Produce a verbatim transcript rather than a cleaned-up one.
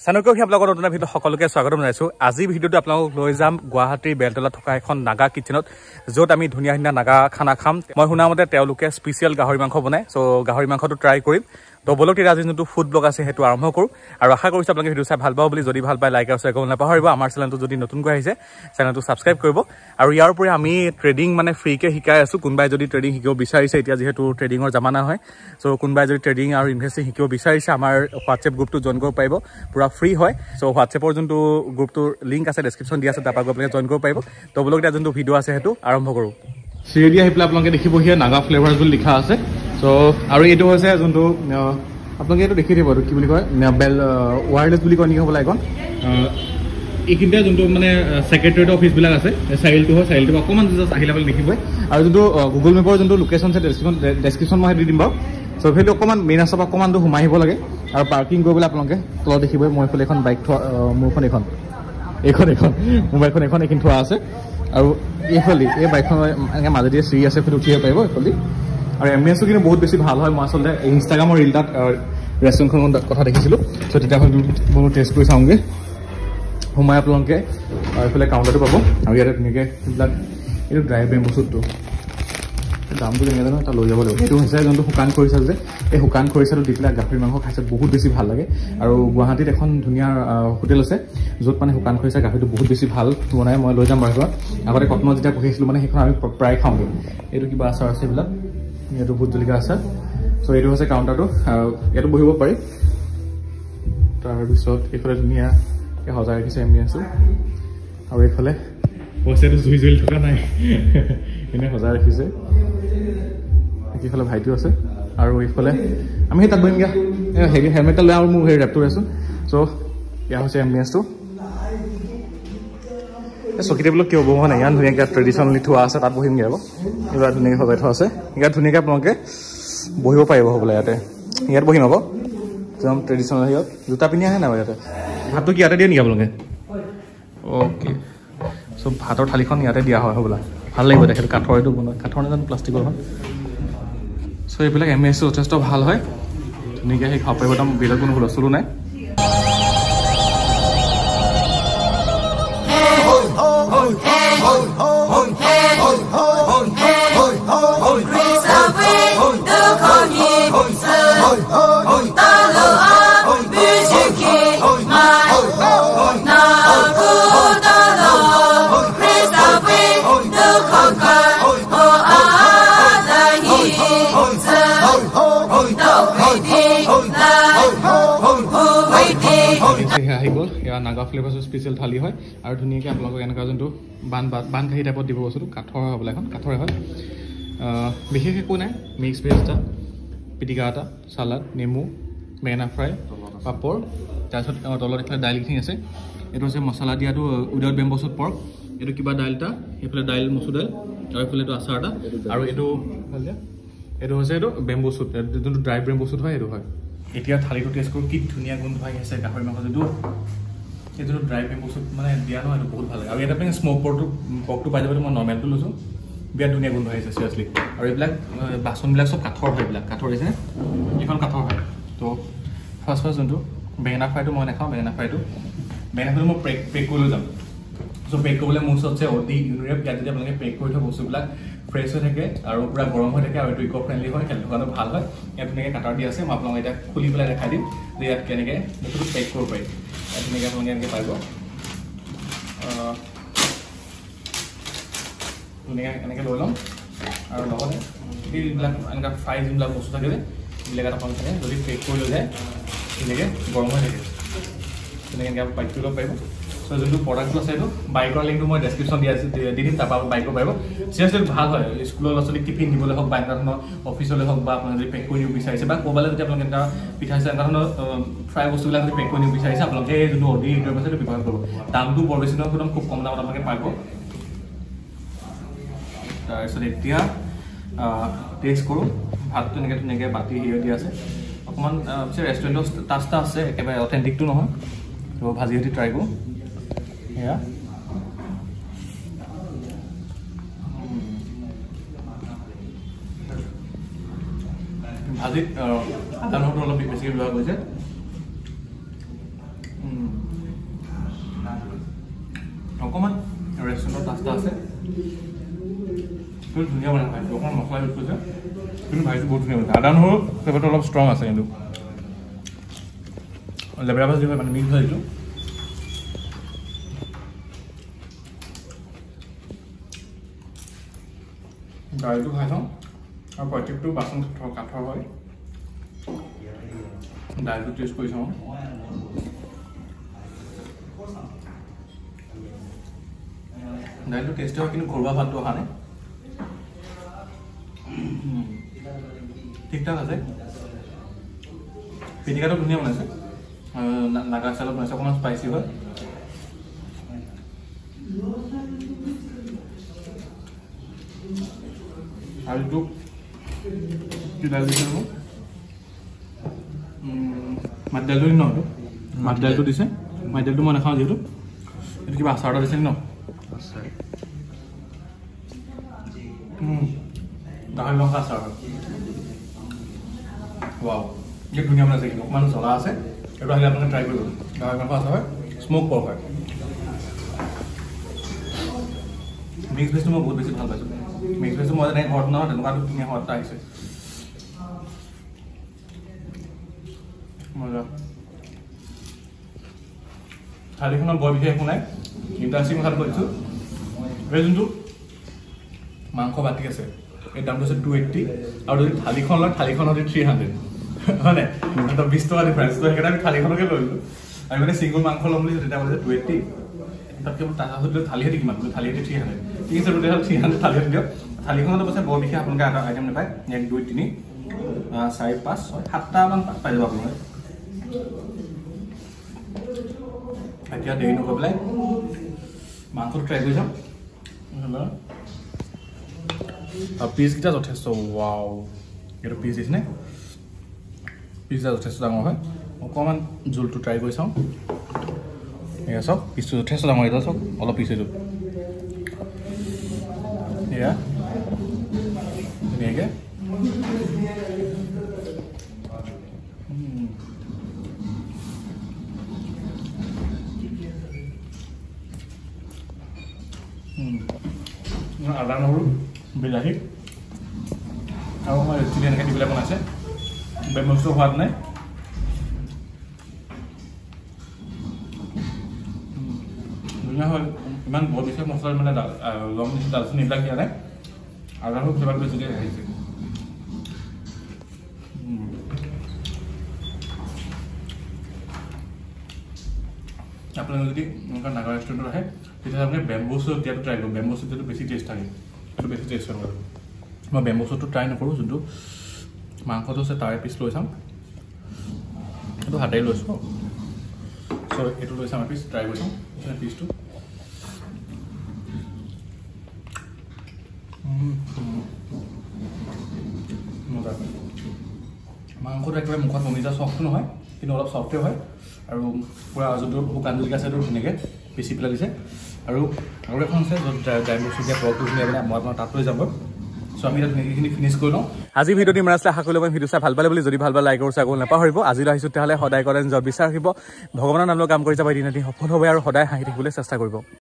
চাণক্য আপোনালোকৰ নতুন ভিডিঅ' সকলোকে স্বাগতম জনাইছোঁ। আজি ভিডিঅ'টো আপোনালোকক লৈ যাম গুৱাহাটীৰ বেলতলাত থকা এখন নাগা কিটচেনত, য'ত আমি ধুনীয়া ধুনীয়া নাগা খানা খাম। মই শুনা মতে তেওঁলোকে স্পেচিয়েল গাহৰি মাংস বনায়, চ' গাহৰি মাংসটো ট্ৰাই কৰিম। তো বলক তেতিয়া আজি যোনটো ফুড ব্লগ আছে সেইটো আৰম্ভ কৰোঁ, আৰু আশা কৰিছোঁ আপোনালোকে ভিডিঅ' চাই ভাল পাব বুলি। যদি ভাল পায় লাইক আৰু শ্বেয়াৰ কৰিব নাপাহৰিব। আমাৰ চেনেলটো যদি নতুনকৈ আহিছে চেনেলটো ছাবস্ক্ৰাইব কৰিব। আৰু ইয়াৰ উপৰি আমি ট্ৰেডিং মানে ফ্ৰীকৈ শিকাই আছোঁ। কোনোবাই যদি ট্ৰেডিং শিকিব বিচাৰিছে, এতিয়া যিহেতু ট্ৰেডিঙৰ জামানা হয়, চ' কোনোবাই যদি ট্ৰেডিং আৰু ইনভেষ্টিং শিকিব বিচাৰিছে আমাৰ হোৱাটছএপ গ্ৰুপটো জইন কৰিব পাৰিব, পূৰা ফ্ৰী হয়। চ' হোৱাটছএপৰ যোনটো গ্ৰুপটোৰ লিংক আছে ডেছক্ৰিপশ্যন দিয়া আছে, তাৰপৰা গৈ পেলাই জইন কৰিব পাৰিব। তো বলক এতিয়া যোনটো ভিডিঅ' আছে সেইটো আৰম্ভ কৰোঁ। চিৰিয়েলি আহি পেলাই আপোনালোকে দেখিব হিয়া নাগা ফ্লেভাৰ্ছ বুলি লিখা আছে। চ' আৰু এইটো হৈছে যোনটো আপোনালোকে এইটো দেখি দিব, এইটো কি বুলি কয়, বেল ৱায়াৰলেছ বুলি কয় নেকি হ'বলা এখন। এইখিনিতে যোনটো মানে ছেক্ৰেটেৰিয়েট অফিচবিলাক আছে, চাৰিআলিটো হয়, চাৰিআলিটো অকণমান জাষ্ট আহিলে আপুনি দেখিবই। আৰু যোনটো গুগল মেপৰ যোনটো লোকেশ্যন আছে ডেছক্ৰিপশ্যন ডেছক্ৰিপশ্যন মই দি দিম বাৰু। চ' সেইটো অকণমান মেইন ৰাস্তাৰ পৰা অকণমানটো সোমাই আহিব লাগে, আৰু পাৰ্কিং কৰিবলৈ আপোনালোকে তলত দেখিবই। মই এইফালে এখন বাইক থোৱা, মোৰখন এইখন এইখন এইখন মোবাইলখন এইখন এইখিনি থোৱা আছে। আৰু এইফালে এই বাইকখন এনেকৈ মাজেদি চিৰি আছে, সেইটো উঠিব পাৰিব এইফালে। আৰু এম্বিয়েন্সটো কিন্তু বহুত বেছি ভাল হয়। মই আচলতে ইনষ্টাগ্ৰামৰ ৰিল তাত ৰেষ্টুৰেণ্টখনৰ কথা দেখিছিলোঁ, চ' তেতিয়া মই টেষ্ট কৰি চাওঁগৈ। সোমাই আপোনালোকে এইফালে কাউণ্টাৰটো পাব, আৰু ইয়াতে ধুনীয়াকৈ এইবিলাক এইটো ড্ৰাই বেম্বু শ্বুটটো দামটো কেনেকৈ জানো, এটা লৈ যাব লাগিব। এইটো হৈছে যোনটো শুকান খৰিচা, যে এই শুকান খৰিচাটো দি পেলাই গাহৰি মাংস খাইছে বহুত বেছি ভাল লাগে। আৰু গুৱাহাটীত এখন ধুনীয়া হোটেল আছে য'ত মানে শুকান খৰিচা গাহৰিটো বহুত বেছি ভাল বনাই। মই লৈ যাম বাৰু ঘৰত। আগতে কটনত যেতিয়া পঢ়ি আছিলোঁ মানে সেইখন আমি প্ৰায় খাওঁগৈ। এইটো কিবা আচাৰ আছে এইবিলাক, এইটো ভোট জলকীয়া আচাৰ। চ' এইটো হৈছে কাউণ্টাৰটো, আৰু ইয়াতো বহিব পাৰি। তাৰপিছত এইফালে ধুনীয়াকৈ সজাই ৰাখিছে এম্বিয়েন্সটো, আৰু এইফালে পইচাটো জুই জ্বলি থকা নাই এনে সজাই ৰাখিছে। এইফালে ভাইটিও আছে, আৰু এইফালে আমি সেই তাত বহিমগৈ। হেৰি হেলমেটটা লৈ আৰু মোৰ হেৰি ৰেপটো আছোঁ। চ' এয়া হৈছে এম্বিয়েন্সটো। এই চকী টেবুলত কিয় বহোৱা নাই, ইমান ধুনীয়াকৈ ট্ৰেডিশ্যনেলি থোৱা আছে, তাত বহিমগৈ আকৌ। এইবাৰ ধুনীয়াকৈ সজাই থোৱা আছে, ইয়াত ধুনীয়াকৈ আপোনালোকে বহিব পাৰিব হ'বলৈ। ইয়াতে ইয়াত বহিম আকৌ একদম ট্ৰেডিশ্যনেল হেৰিয়ত। জোতা পিন্ধি আহে নাই বাৰু ইয়াতে। ভাতটো কি ইয়াতে দিয়ে নেকি আপোনালোকে? অ'কে, চ' ভাতৰ থালিখন ইয়াতে দিয়া হয় হ'বলা। ভাল লাগিব তেখেত কাঠৰ, এইটো বনোৱা কাঠৰ নাজানো প্লাষ্টিকৰ হয়। চ' এইবিলাক এম্বিয়েন্সটো যথেষ্ট ভাল হয়, ধুনীয়াকৈ সেই খাব পাৰিব, একদম বেলেগ কোনো হুলস্থুলো নাই। আহি গ'ল, এয়া নাগা ফ্লেভাৰ্ছৰ স্পেচিয়েল থালি হয়। আৰু ধুনীয়াকৈ আপোনালোকক এনেকুৱা যোনটো বান বান কাঁহী টাইপত দিব বস্তুটো, কাঠৰ হয় হ'বলা, এখন কাঠৰে হয়। বিশেষ একো নাই, মিক্স ভেজ এটা, পিটিকা এটা, চালাড, নেমু, বেঙেনা ফ্ৰাই, পাপৰ, তাৰপিছত তলত এইফালে দাইলখিনি আছে। এইটো হৈছে মছলা দিয়াটো উইদাউট বেম্বু শ্বুট পৰ্ক। এইটো কিবা দাইল এটা, এইফালে দাইল মচুৰ দাইল, আৰু এইফালে এইটো আচাৰ এটা, আৰু এইটো এইটো হৈছে এইটো বেম্বু শ্বুট, যোনটো ড্ৰাই বেম্বু শ্বুট হয় সেইটো হয়। এতিয়া থালিটো টেষ্ট কৰোঁ, কি ধুনীয়া গোন্ধ আহি আছে গাহৰি মাংস। যিটো এইটো ড্ৰাই বেম্বু শ্বুট মানে দিয়া নহয়, এইটো বহুত ভাল লাগে। আৰু ইয়াত আপুনি স্ম'ক পৰ্কটো পৰ্কটো পাই যাব। মই নৰ্মেলটো লৈছোঁ, বিৰাট ধুনীয়া গোন্ধ আহিছে চিৰিয়াছলি। আৰু এইবিলাক বাচনবিলাক চব কাঠৰ হয়, এইবিলাক কাঠৰ দিছে, এইখন কাঠৰ হয়। তো ফাৰ্ষ্ট ফাৰ্ষ্ট যোনটো বেঙেনা ফ্ৰাইটো মই নাখাওঁ, বেঙেনা ফ্ৰাইটো বেঙেনা ফ্ৰাইটো মই পেক পেক কৰি লৈ যাম। চ' পেক কৰিবলৈ মোৰ ওচৰত যে অতি ইউনিৰেপ, ইয়াত যদি আপোনালোকে পেক কৰি থোৱা বস্তুবিলাক ফ্ৰেছ হৈ থাকে আৰু পূৰা গৰম হৈ থাকে, আৰু এইটো ইক' ফ্ৰেণ্ডলি হয়, সেইটো কাৰণে ভাল হয়। ইয়াত ধুনীয়াকৈ কাটাৰ দি আছে, মই আপোনালোকক এতিয়া খুলি পেলাই দেখাই দিম যে ইয়াত কেনেকৈ বস্তুটো পেক কৰিব পাৰি। ইয়াত ধুনীয়াকৈ আপোনালোকে এনেকৈ পাৰিব, ধুনীয়াকৈ এনেকৈ লৈ ল'ম। আৰু লগতে এইবিলাক এনেকুৱা ফ্ৰাই যোনবিলাক বস্তু থাকে যে এইবিলাক এটা থাকে, যদি পেক কৰি লৈ যায় ধুনীয়াকৈ গৰম হৈ থাকে, তেনেকৈ এনেকৈ পেক কৰিব পাৰিব। চ' যোনটো প্ৰডাক্টটো আছে সেইটো বাইকৰ লিংকটো মই ডেছক্ৰিপশ্যন দিয়া আছে, দি দিম, তাৰপৰা বাইক কৰিব পাৰিব। চিৰিয়াছলি ভাল হয়, স্কুলৰ ল'ৰা ছোৱালীক টিফিন দিবলৈ হওক, বা এনেকুৱা ধৰণৰ অফিচলৈ হওক, বা আপোনালোকে যদি পেক কৰি দিব বিচাৰিছে, বা ক'ৰবালৈ যদি আপোনালোকে এনেকুৱা পিঠা চিঠা এনেকুৱা ধৰণৰ ফ্ৰাই বস্তুবিলাক যদি পেক কৰি দিব বিচাৰিছে, আপোনালোকে যোনটো অৰ্ডাৰ ইউটিউব আছে সেইটো ব্যৱহাৰ কৰিব। দামটো বৰ বেছি নহয়, একদম খুব কম দামত আপোনালোকে পাব। তাৰপিছত এতিয়া টেষ্ট কৰোঁ। ভাতটো এনেকৈ ধুনীয়াকৈ বাতি হেৰি দিয়া আছে, অকণমান পিছে ৰেষ্টুৰেণ্টৰ টাচ এটা আছে, একেবাৰে অথেণ্টিকটো নহয়। তো ভাজি সৈতে ট্ৰাই কৰোঁ। এয়া ভাজিত আদা নহৰুটো অলপ বেছিকৈ ব্যৱহাৰ কৰিছে। পাস্তা আছে বহুত ধুনীয়া বনাই খাইছোঁ অকণমান মছলা ইউজ কৰিছে কিন্তু ভাজিটো বহুত ধুনীয়া বনাইছে আদা নহৰু ফ্লেভাৰটো অলপ ষ্ট্ৰং আছে কিন্তু লেবেৰা ভাজি হয় মানে মিক্স ভাজিটো দাইলটো খাই চাওঁ আৰু প্ৰত্যেকটো বাচন কাঠৰ হয় দাইলটো টেষ্ট কৰি চাওঁ দাইলটো টেষ্ট হয় কিন্তু ঘৰুৱা ভাতটো অহা নাই ঠিক ঠাক আছে পিটিকাটো ধুনীয়া বনাইছে নাগা ষ্টাইলত বনাইছে অকণমান স্পাইচি হয় আৰু এইটো কি দাইল দিছে মোক মাটি দাইলটো দিম ন এইটো মাটি দাইলটো দিছে মাটি দাইলটো মই নাখাওঁ যিহেতু এইটো কিবা আচাৰ এটা দিছে ন গাহৰি মাংস আচাৰ হয় ৱাও এই ধুনীয়া বনাইছে কিন্তু অকণমান জ্বলা আছে এইটো আহিলে আপোনালোকে ট্ৰাই কৰিব গাহৰি মাংস আচাৰ হয় স্ম'ক পৰ্ক হয় মিক্স ভেজটো মই বহুত বেছি ভাল পাইছোঁ মিক্স ভেজটো মই যেনেকৈ ঘৰত বনাওঁ তেনেকুৱাটো ধুনীয়া সোৱাদ এটা আহিছে মজা থালিখনত বৰ বিশেষ একো নাই ইণ্টাৰেষ্টিং কথাটো কৈছোঁ এই যোনটো মাংস বাতি আছে এই দামটো হৈছে টু এইট্টি আৰু যদি থালিখন লয় থালিখন হ'লে থ্ৰী হাণ্ড্ৰেড হয় নাই বিছ টকা ডিফাৰেঞ্চ তো সেইকাৰণে আমি থালিখনকে লৈছোঁ আমি মানে চিংগুল মাংস ল'ম বুলি তেতিয়া কৈছে টু এইট্টি তাতকৈ মোৰ তাত সুধিলে থালিহেঁতি কিমান বোলে থালিহেঁতি থ্ৰী হাণ্ড্ৰেড ঠিক আছে তেতিয়াহ'লে থ্ৰী হাণ্ড্ৰেড থালিহেঁতি দিয়ক থালিখনতো কৈছে বৰ বিশেষ আপোনালোকে এটা আইটেম নাপায় এক দুই তিনি চাৰি পাঁচ ছয় সাতটামান পাই যাব আপোনালোকে এতিয়া দেৰি নকৰি পেলাই মাংসটো ট্ৰাই কৰি যাম আৰু পিচকেইটা যথেষ্ট ৱাও এইটো পিচ দিছে নে পিচকেইটা যথেষ্ট ডাঙৰ হয় অকণমান জোলটো ট্ৰাই কৰি চাওঁ এয়া চাওক পিচটো যথেষ্ট ডাঙৰ এতিয়া চাওক অলপ পিচ এইটো এয়া ধুনীয়াকৈ আদা নহৰু বিলাহী আৰু মই ৰেচিপি এনেকৈ দি পেলাই বনাইছে বেমচটো সোৱাদ নাই ধুনীয়া হয় ইমান বৰ বিশেষ মছলা মানে লং দালচেনি এইবিলাক দিয়া নাই আদা নহৰু ফ্লেভাৰ বেছিকৈ আহিছে আপোনালোকে যদি এনেকুৱা নাগা ৰেষ্টুৰেণ্টত আহে তেতিয়াহ'লে আপুনি বেম্বো চুট দিয়াটো ট্ৰাই কৰিব বেম্বো চুট দিয়াটো বেছি টেষ্ট থাকে সেইটো বেছি টেষ্ট হয় বাৰু মই বেম্বো চুটটো ট্ৰাই নকৰোঁ যোনটো মাংসটো আছে তাৰে পিচ লৈ চাম এইটো হাতেই লৈছোঁ চ' এইটো লৈ চাম পিচ ট্ৰাই কৰি চাম পিচটো মজা মাংসটো একেবাৰে মুখত মমি যোৱা চফ্টটো নহয় কিন্তু অলপ চফ্টে হয় আৰু পূৰা যোনটো শুকান জলকীয়া আছে সেইটো ধুনীয়াকৈ পিচি পেলাই দিছে আৰু আৰু এখন আছে য'ত ড্ৰাইভাৰ চুকীয়া পৰ্কটো ধুনীয়া মানে মই আপোনাৰ তাত লৈ যাব চ' আমি তাত ধুনীয়াকৈ ফিনিছ কৰি লওঁ আজি ভিডিঅ'টি ইমান আছিলে আশা কৰিলোঁ মই ভিডিঅ' চাই ভাল পালে বুলি যদি ভাল পালে লাইক আৰু চাগল নাপাহৰিব আজিলৈ আহিছোঁ তেতিয়াহ'লে সদায় কৰে নিজৰ বিশ্বাস ৰাখিব ভগৱানৰ নাম লৈ কাম কৰি যাব এদিন এদিন সফল হ'ব আৰু সদায় হাঁহি থাকিবলৈ চেষ্টা কৰিব